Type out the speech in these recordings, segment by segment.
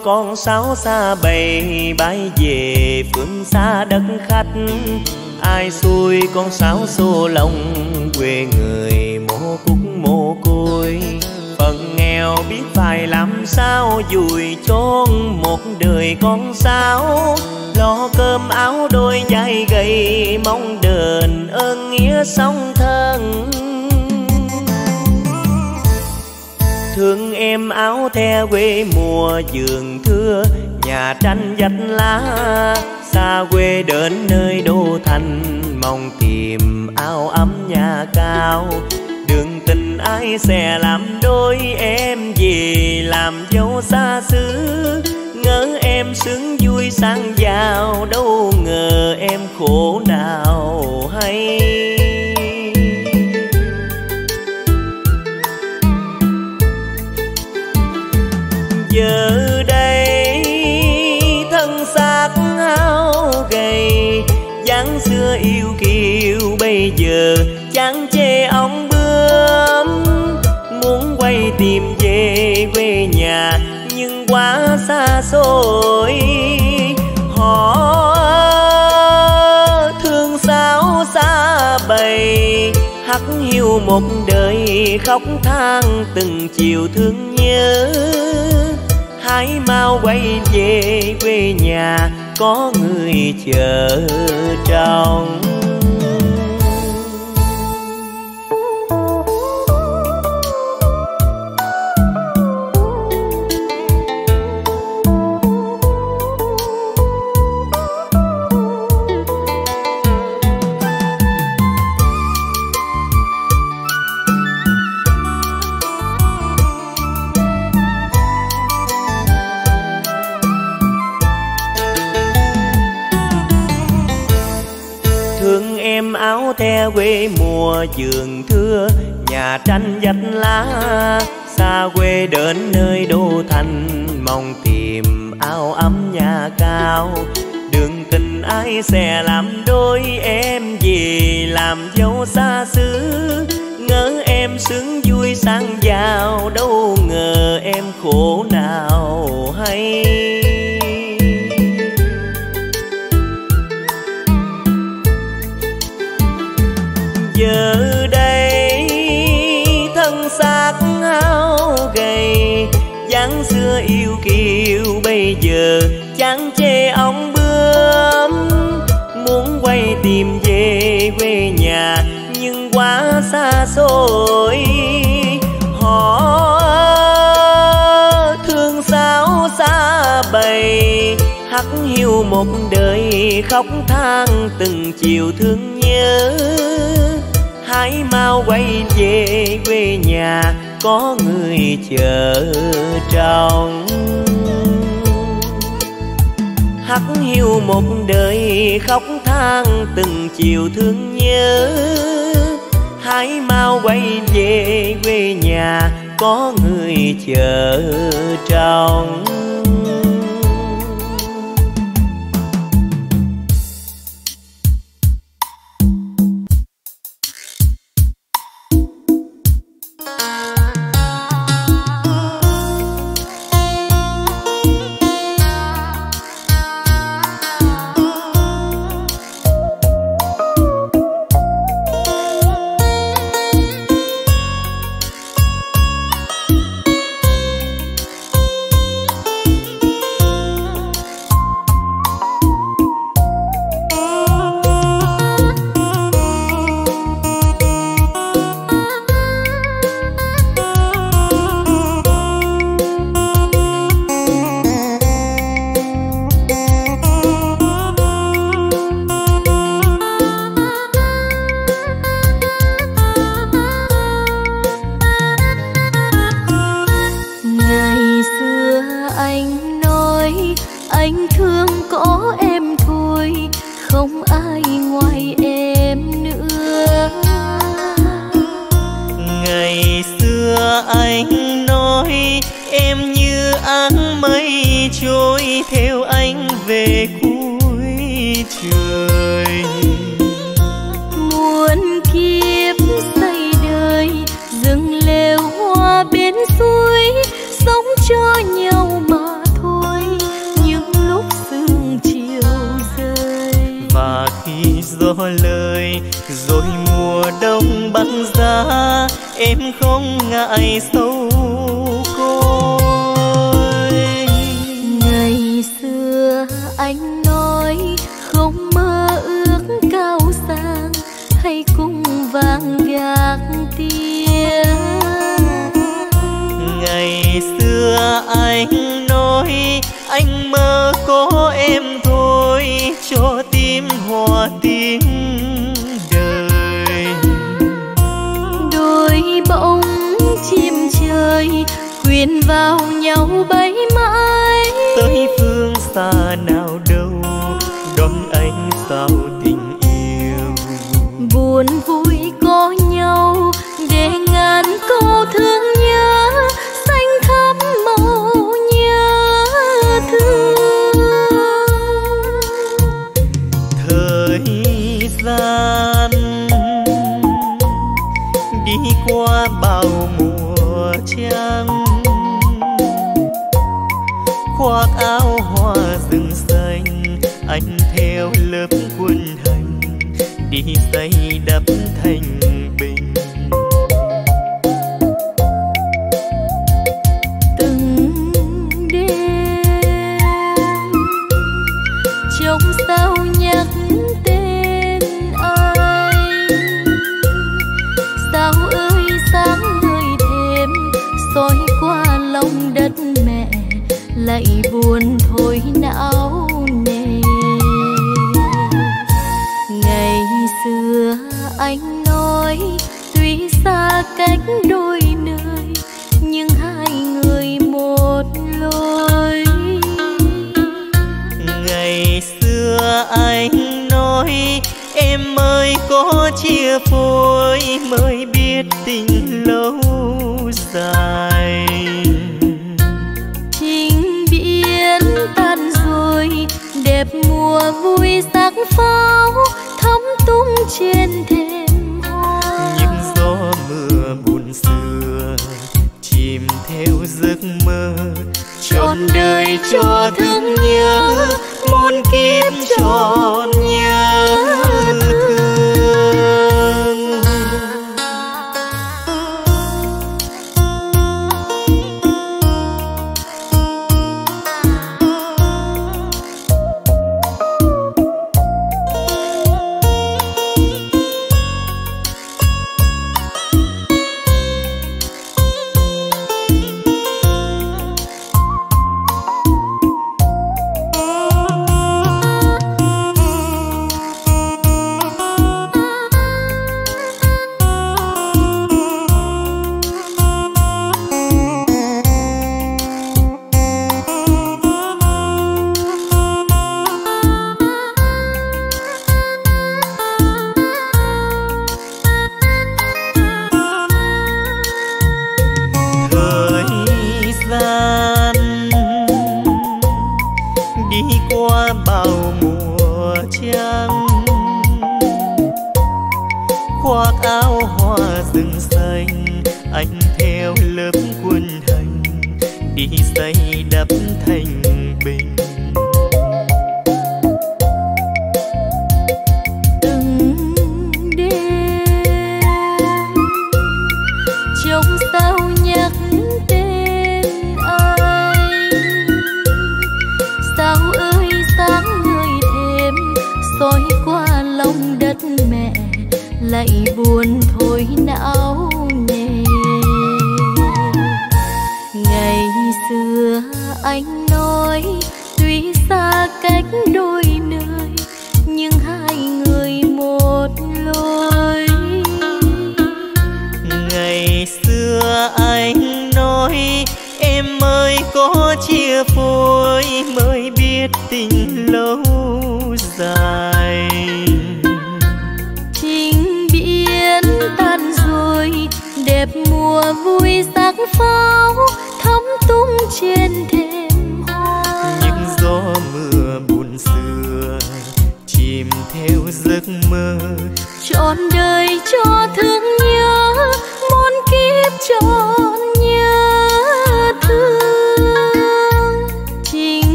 con sáo xa bầy bay về phương xa đất khách. Ai xuôi con sáo xô lòng quê người mồ cúc mồ côi. Phận nghèo biết phải làm sao dùi chôn một đời con sáo. Lo cơm áo đôi vai gầy mong đền ơn nghĩa song thân. Thương em áo the quê mùa vườn thưa nhà tranh vách lá. Xa quê đến nơi đô thành mong tìm áo ấm nhà cao. Đường tình ai sẽ làm đôi em về làm dâu xa xứ. Ngỡ em sướng vui sang giàu đâu ngờ em khổ nào hay. Giờ đây thân xác hao gầy, dáng xưa yêu kiều bây giờ chán chê ong bướm. Muốn quay tìm về quê nhà nhưng quá xa xôi. Họ thương sao xa bầy hắt hiu một đời khóc than từng chiều thương nhớ. Hãy mau quay về quê nhà có người chờ trông. Áo the quê mùa vườn thưa nhà tranh vách lá. Xa quê đến nơi đô thành mong tìm áo ấm nhà cao. Đường tình ai sẽ làm đôi em về làm dâu xa xứ. Ngỡ em sướng vui sang giàu đâu ngờ em khổ nào hay. Giờ đây thân xác hao gầy, dáng xưa yêu kiều bây giờ chán chê ong bướm. Muốn quay tìm về quê nhà nhưng quá xa xôi. Họ thương sao xa bầy hắt hiu một đời khóc than từng chiều thương nhớ. Hãy mau quay về quê nhà có người chờ trông. Hắt hiu một đời khóc than từng chiều thương nhớ. Hãy mau quay về quê nhà có người chờ trông. cho nhau mà thôi. lời. Rồi mùa đông băng giá em không ngại sâu côi. Ngày xưa anh nói không mơ ước cao sang hay cung vàng gác tia. Ngày xưa anh nói anh mơ có em thôi, cho tim hòa tiếng đời. Đôi bóng chim trời quyện vào nhau bay mãi, tới phương xa nào đâu đón anh sao tình yêu. buồn vui có nhau để ngàn câu thương nhớ xanh thắm màu nhớ thương. Thời gian đi qua bao mùa trăng, khoác áo hoa rừng xanh, anh theo lớp quân hành đi xây đắp thành bình. Từng đêm trong sao nhắc tên anh, sao ơi sáng người thêm soi qua lòng đất mẹ, lại buồn thôi não nề. Ngày xưa anh nói tuy xa cách đôi nơi nhưng hai người một lối. Ngày xưa anh nói em ơi có chia phôi mới biết tình lâu dài. Tình biển tan rồi đẹp mùa vui sắc pháo thắm tung trên thềm hoa. Những gió mưa buồn xưa chìm theo giấc mơ, trọn đời cho thương nhớ muôn kiếp trọn nhớ thương.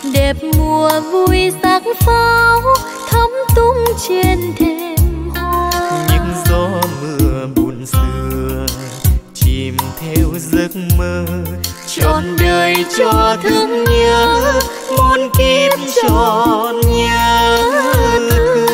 đẹp mùa vui sắc pháo thắm tung trên thềm hoa. Những gió mưa buồn xưa chìm theo giấc mơ, trọn đời cho thương nhớ, muôn kiếp trọn nhớ thương.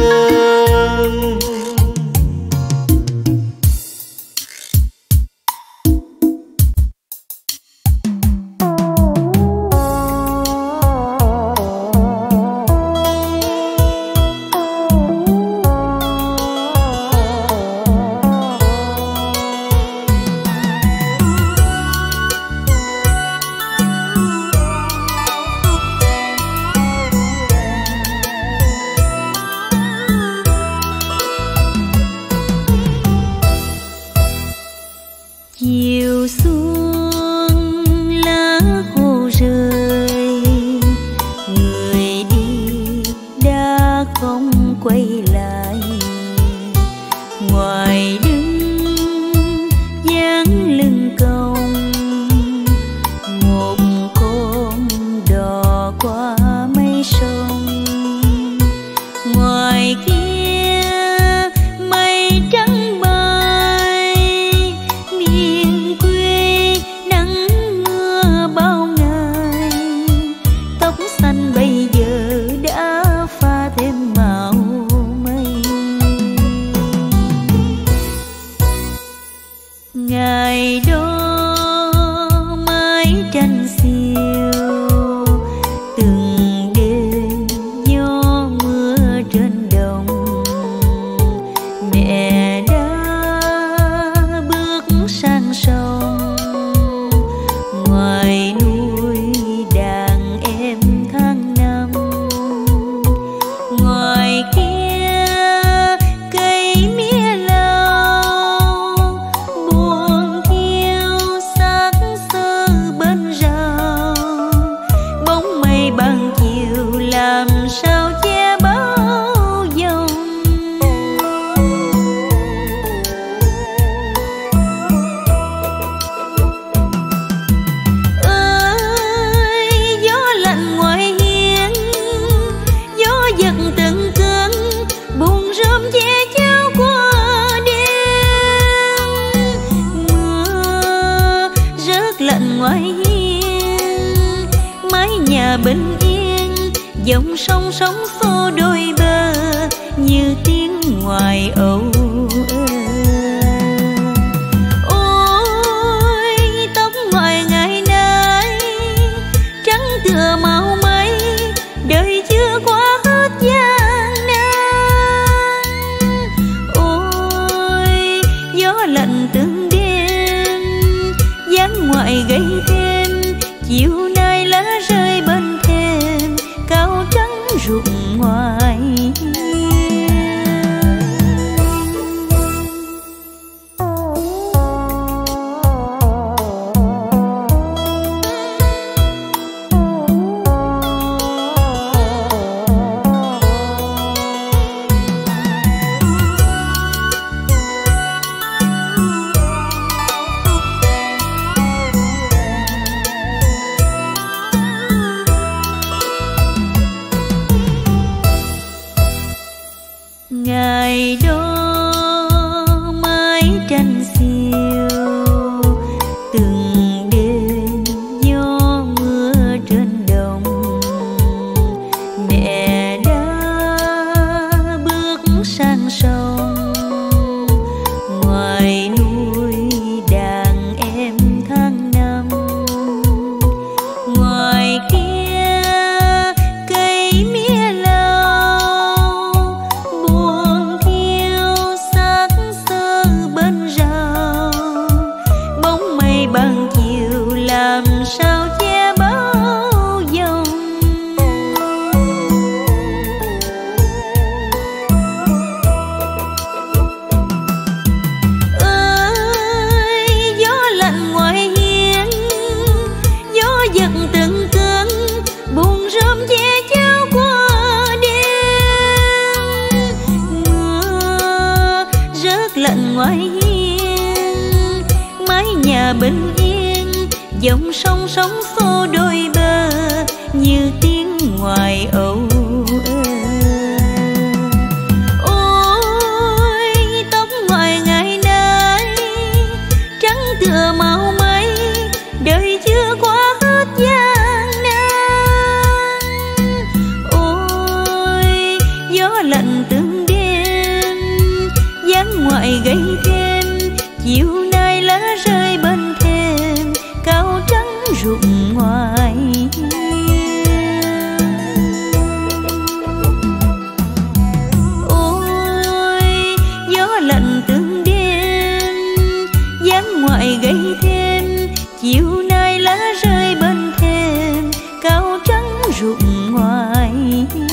Bình yên dòng sông sóng xô đôi bờ như tiếng ngoài âu ơ. Ôi tóc ngoài ngày nay trắng tựa màu mây, đời chưa qua hết gian nan. Ôi gió lạnh từng đêm dáng ngoại gây thêm, chiều nay lá rơi bên thềm cao trắng rụng ngoài. Ngày đó mái tranh xiêu từng đêm gió mưa trên đồng, mẹ đã bước sang sông ngoài nuôi đàn em tháng năm. Ngoài kia cây mía lau buồn thiêu xác xơ bên rào, bóng mây ban chiều làm sao che bão dòng. Ơi gió lạnh ngoài hiên, gió giật từng cơn buồn rơm che cháo qua đêm. Mưa rớt lạnh ngoài hiên, mái nhà bình yên dòng sông sóng xô đôi bờ như tiếng ngoài âu ơ. Ôi tóc ngoài ngày nay trắng tựa màu mây, đời chưa qua hết gian nan. Ôi gió lạnh từng đêm dáng ngoại gây thêm, chiều nay lá rơi bên thềm cao trắng rụng ngoài hiên. Ôi gió lạnh từng đêm dáng ngoại gây thêm, chiều nay lá rơi bên thềm cao trắng rụng ngoài hiên.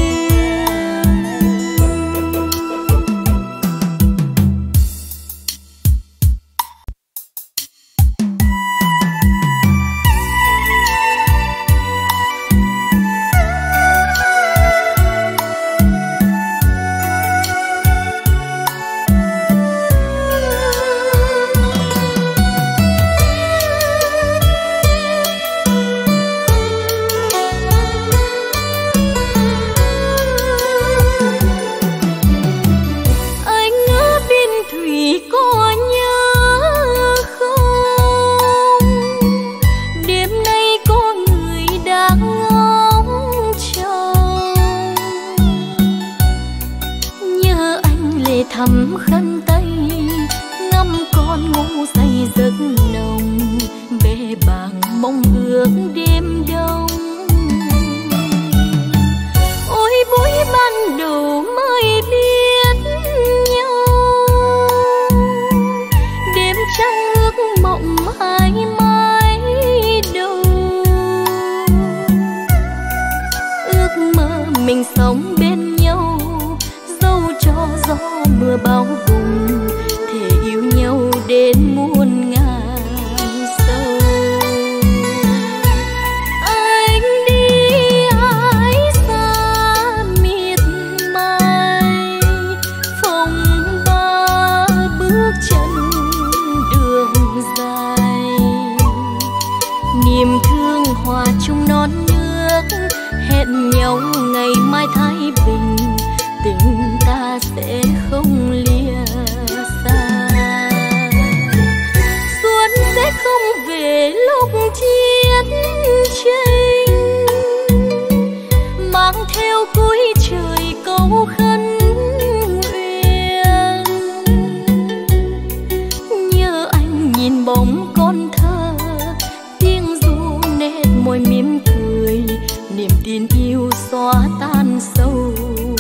thắm khăn tay ngắm con ngủ say giấc nồng, bể bàng mong ước đêm đông. Ôi buổi ban đầu mới biết nhau, đêm trăng ước mộng hai mái đầu. Ước mơ mình sống bên nhau, dẫu cho gió mưa bão bùng, thể yêu nhau đến muôn ngàn sâu. Anh đi ái xa miệt mài, phong ba bước chân đường dài. Niềm thương hòa chung non nước, hẹn nhau ngày mai thái bình, tình ta sẽ không lìa xa. Xuân sẽ không về lúc chiến tranh, mang theo cuối trời câu khấn nguyện. Nhớ anh nhìn bóng con thơ, tiếng ru nét môi mỉm cười, niềm tin yêu xóa tan sâu.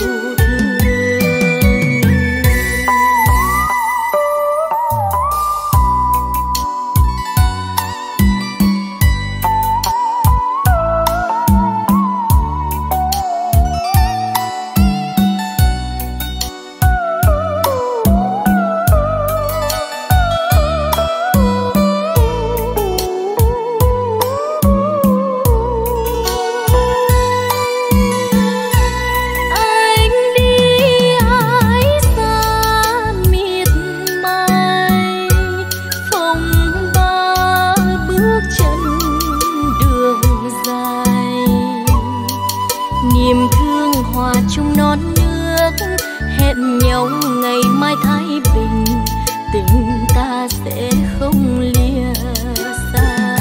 Niềm thương hòa chung non nước, hẹn nhau ngày mai thái bình, tình ta sẽ không lìa xa.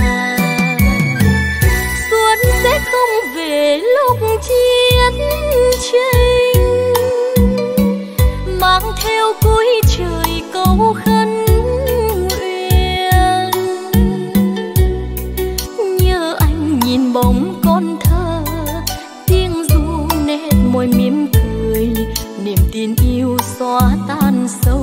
Xuân sẽ không về lúc chiến tranh, mang theo cuối trời câu khấn nguyện. Nhớ anh nhìn bóng con thơ, môi mỉm cười, niềm tin yêu xóa tan sâu.